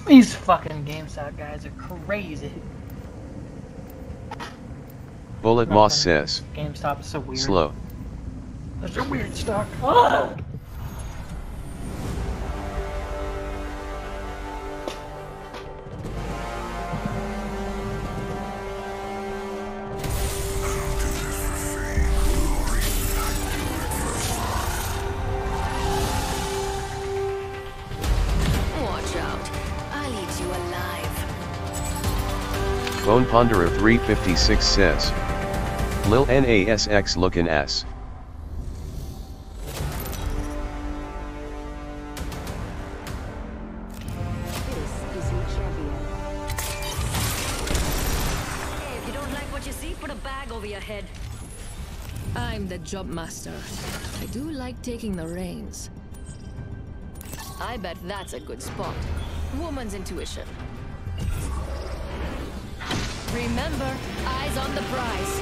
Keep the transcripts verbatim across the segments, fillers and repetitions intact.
These fucking GameStop guys are crazy. Bullet Moss says, GameStop is so weird. Slow. That's a weird stock. Ah! Bone Ponderer three fifty-six says, Lil Nasx lookin' S. This is your champion. Hey, if you don't like what you see, put a bag over your head. I'm the jump master. I do like taking the reins. I bet that's a good spot. Woman's intuition. Remember, eyes on the prize.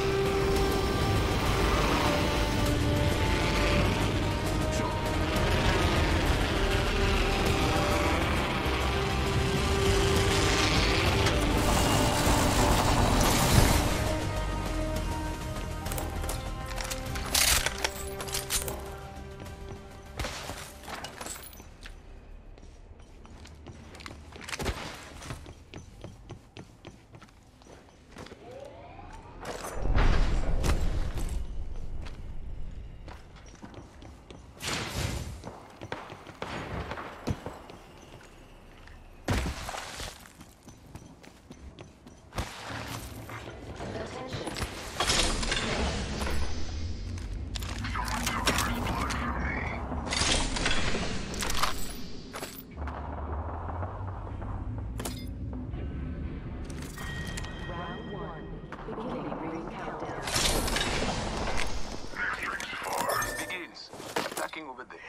Over there.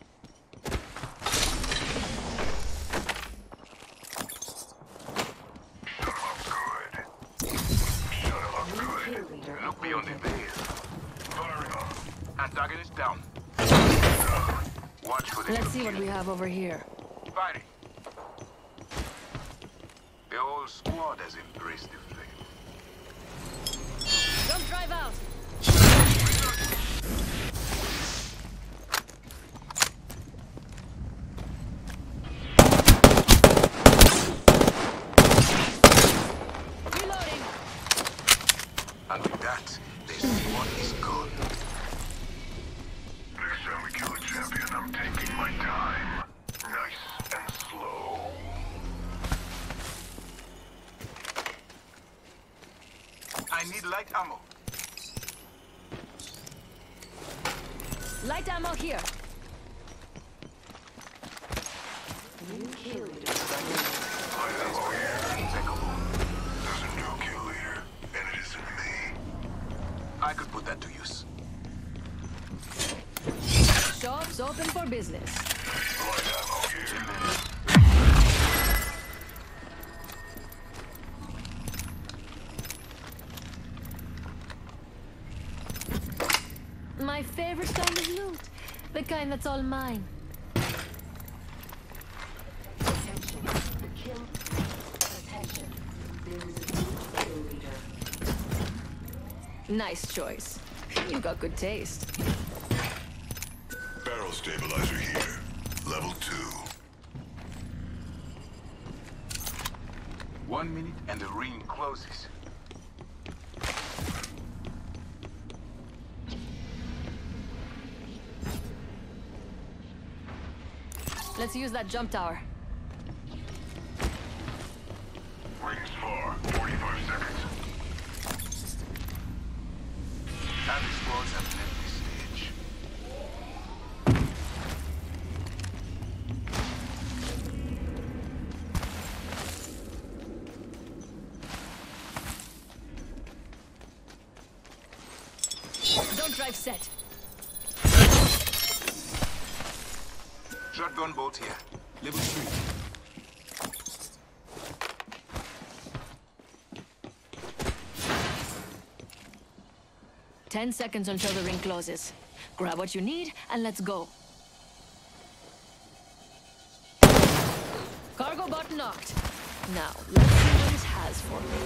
Look beyond the veil. Firing on. Antagonist down. Watch for the Let's see what we have over here. Fighting. The whole squad has embraced the flame. Don't drive out. And with that, this squad is gone. Next time we kill a champion, I'm taking my time. Nice and slow. I need light ammo. Light ammo here. New kill leader. Light ammo here. Impeccable. There's a new kill leader, and it isn't me. I could put that to use. Shops open for business. Light ammo here. My favorite kind of loot. The kind that's all mine. Attention. The kill. Attention. There is a new kill leader. Nice choice. You got good taste. Barrel stabilizer here. Level two. One minute and the ring closes. Let's use that jump tower. Rings far. forty-five seconds. Heavy squads have left the stage. Don't drive set. Shotgun bolt here. Level three. Ten seconds until the ring closes. Grab what you need and let's go. Cargo button knocked. Now, let's see what it has for me.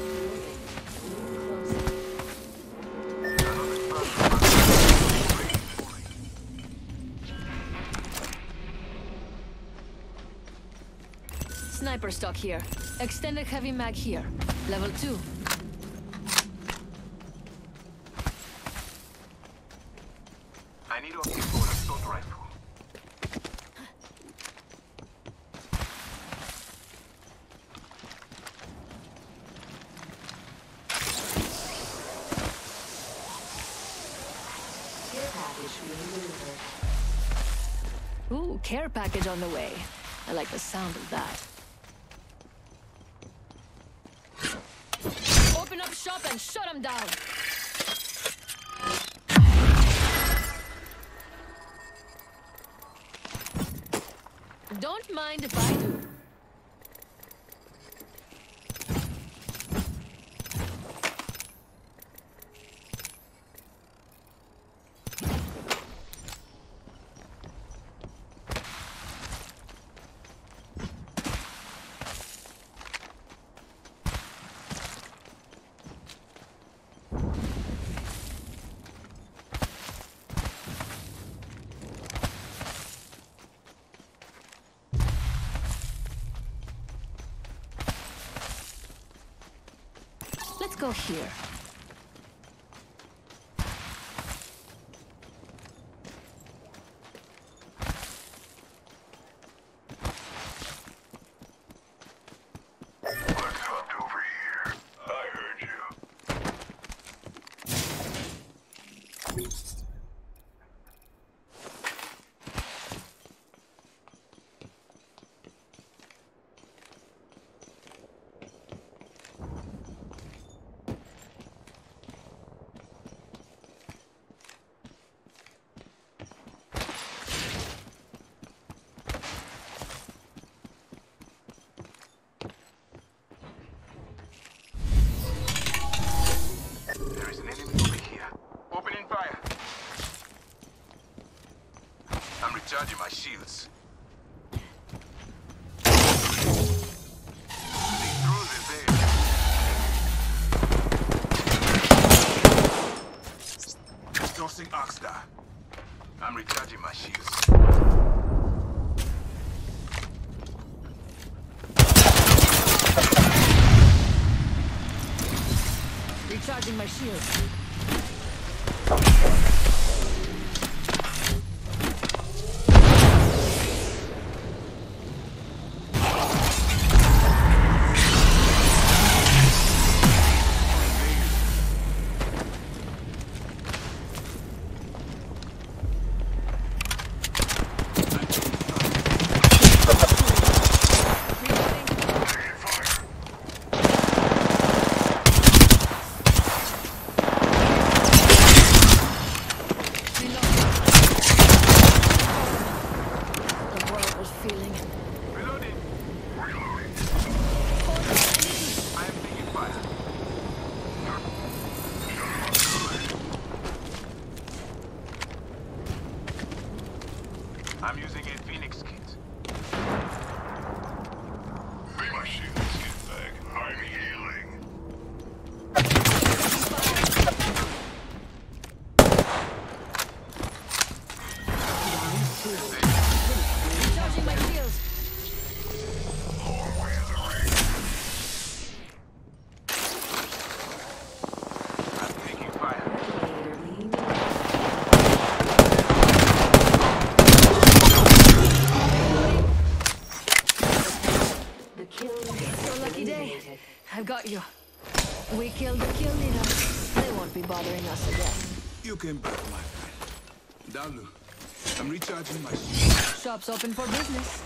Sniper stock here. Extended heavy mag here. Level two. I need optics for an assault rifle. Care package being delivered. Ooh, care package on the way. I like the sound of that. Open up shop and shut them down. Don't mind if I do. Let's go here. Let's hunt over here. I heard you. There is an enemy over here. Opening fire. I'm recharging my shields. The intruder is there. Tossing Oxstar. I'm recharging my shields. Recharging my shield. I'm using a Phoenix kit. Bring my shield kit back. I'm healing. Recharging my shields. Long way in the ring. I'm taking fire. The kill So lucky day. I've got you. We killed the kill leader. They won't be bothering us again. You came back, my friend. Dalu, I'm recharging my shield. Shop's open for business.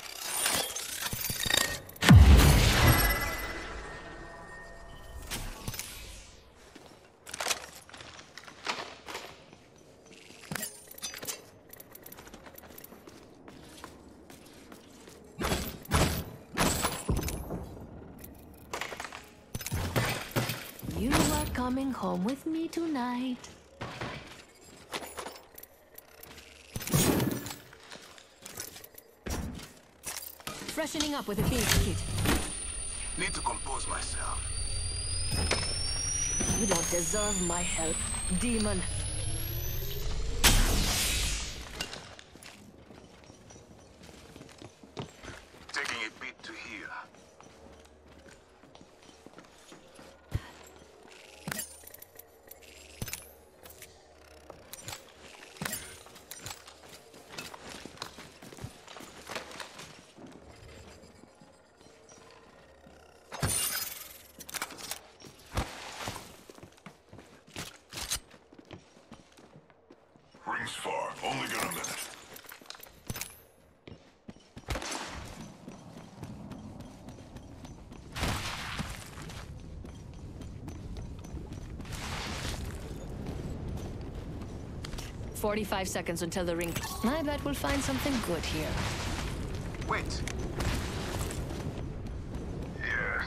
You are coming home with me tonight. Freshening up with a beast kit. Need to compose myself. You don't deserve my help, demon. Taking a beat to heal. Rings far. Only got a minute. Forty-five seconds until the ring. I bet we'll find something good here. Wait. Yes.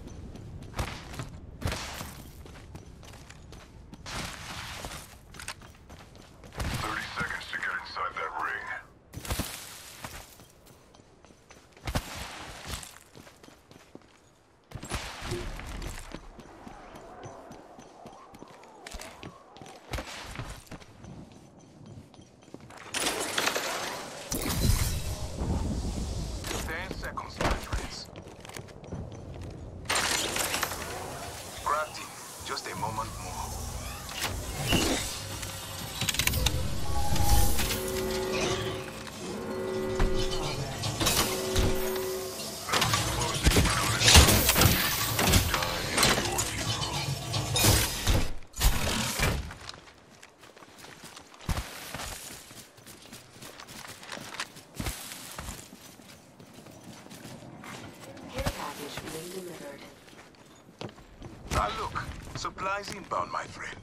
Thirty seconds to get inside that ring. Ten seconds, my friends. Gravity, just a moment more. Care package being delivered. Ah, look. Supplies inbound, my friend.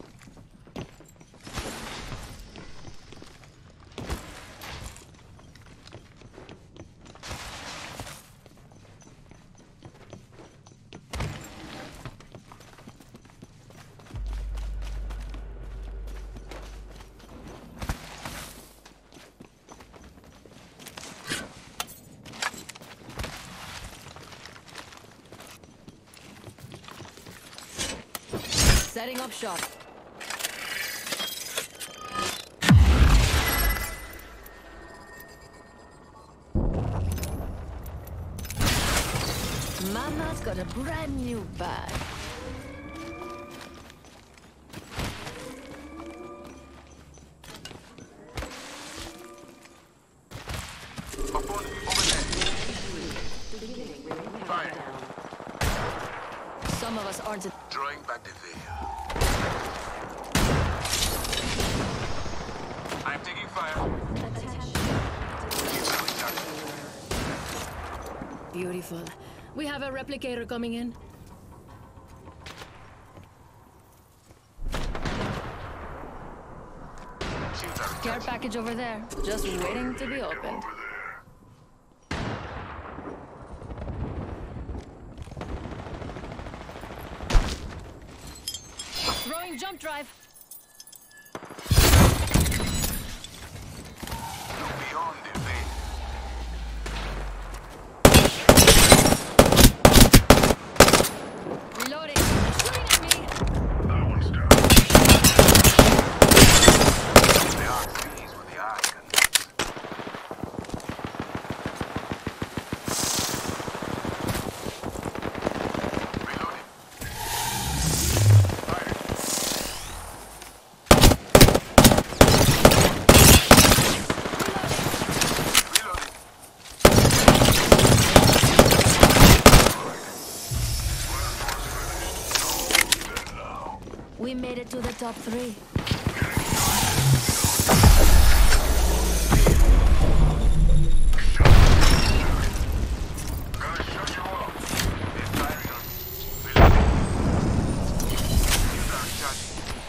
Setting up shop. Mama's got a brand new bag. Opponent, over there. Beginning ring Fire. countdown. Some of us aren't. Drawing back the veil. I'm taking fire. Beautiful. We have a replicator coming in. Care package over there, just waiting to be opened. Over there. Throwing jump drive. Look beyond the veil. Reloading. Shooting at me. That one's down. The oxy is with the eye can. Reloading. Fire. Reloading. Then now. We made it to the top three. Gotta shut you up. They're firing on me. Reloading. You are charging.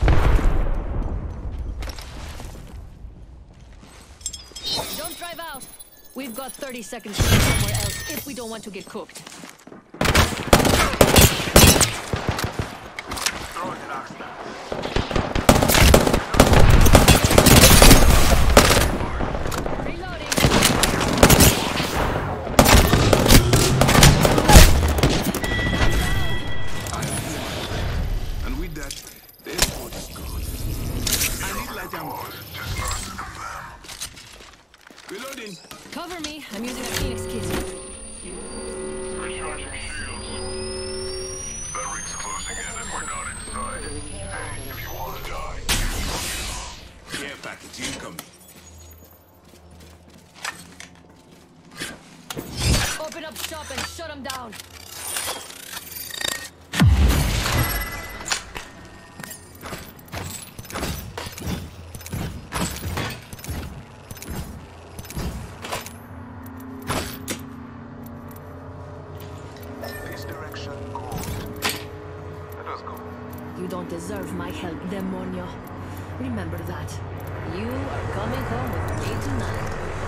Don't drive out. We've got thirty seconds to go somewhere else if we don't want to get cooked. Throwing an ox down. Reloading. Not close, just us and them. Reloading. Cover me. I'm using a Phoenix kit. Recharging shields. That ring's closing in and we're not inside. Hey, if you want to die, Care package incoming. Open up shop and shut them down. this direction goes. Let us go. You don't deserve my help, demonio. Remember that. You are coming home with me tonight.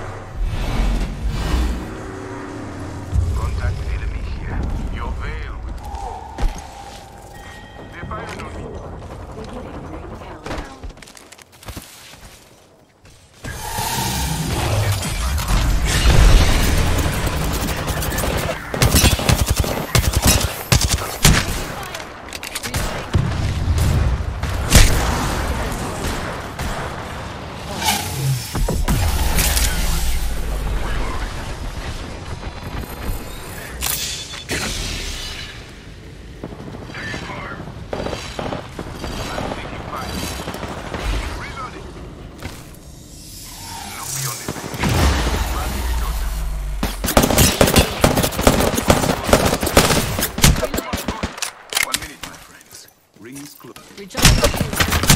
Contact enemy here. Your veil with... They're firing on me. Beginning ring countdown. I'm taking fire. Reloading. Look beyond the veil. Running closer. One minute, my friends. Ring is close. Recharge my shield.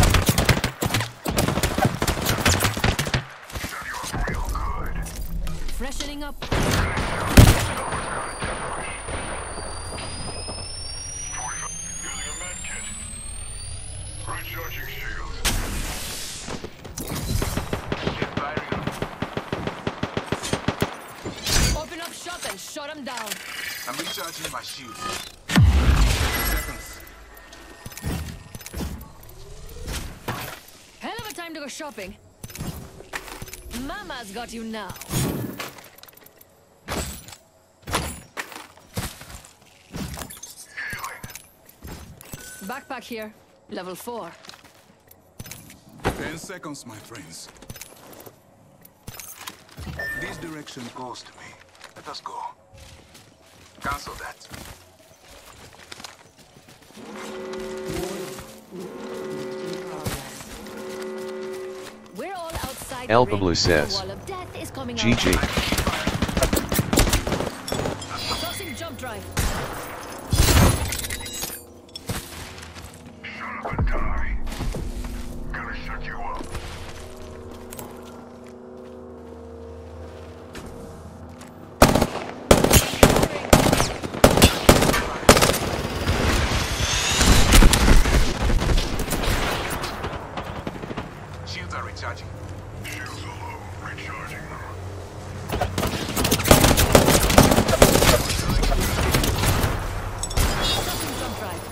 Set you up real good. Freshening up. Using a med kit. Recharging shields. They're firing on me. Open up shop and shut them down. I'm recharging my shield. Seconds. Hell of a time to go shopping. Mama's got you now. Healing. Backpack here. Level four. Ten seconds, my friends. This direction goes to me. Let us go. Cancel that. We're all outside. LOBA the ring. Blue says, The wall of death is coming G G. out. Tossing jump drive. Shut up and die. Gonna shut you up. Shields are recharging. Shields are low. Recharging them. Tossing jump drive.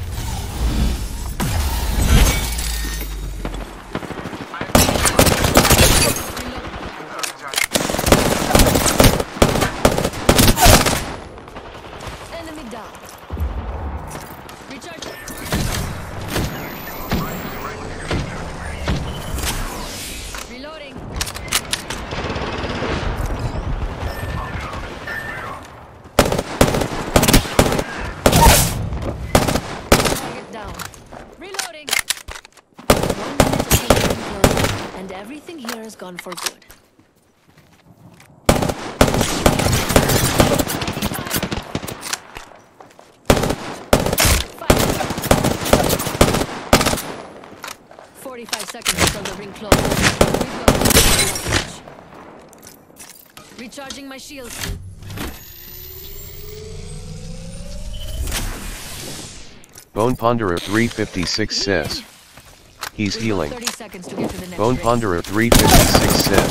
Enemy down. Recharge. Reloading. Target down. Reloading. One minute until the ring closes, and everything here is gone for good. Forty-five seconds until the ring closes. We've got recharging my shields. Bone Ponderer three fifty-six says, he's We've got healing. thirty seconds to get to the next Bone ring. Ponderer three fifty-six says,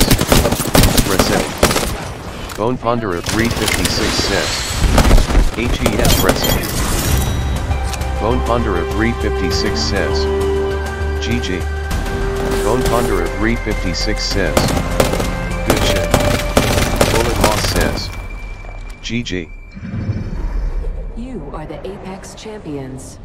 reset. Bone Ponderer three fifty-six says, H E S reset. Bone Ponderer three fifty-six says, G G. Bone Ponderer three fifty-six says, good shit. Bullet Moss says, G G. You are the Apex champions.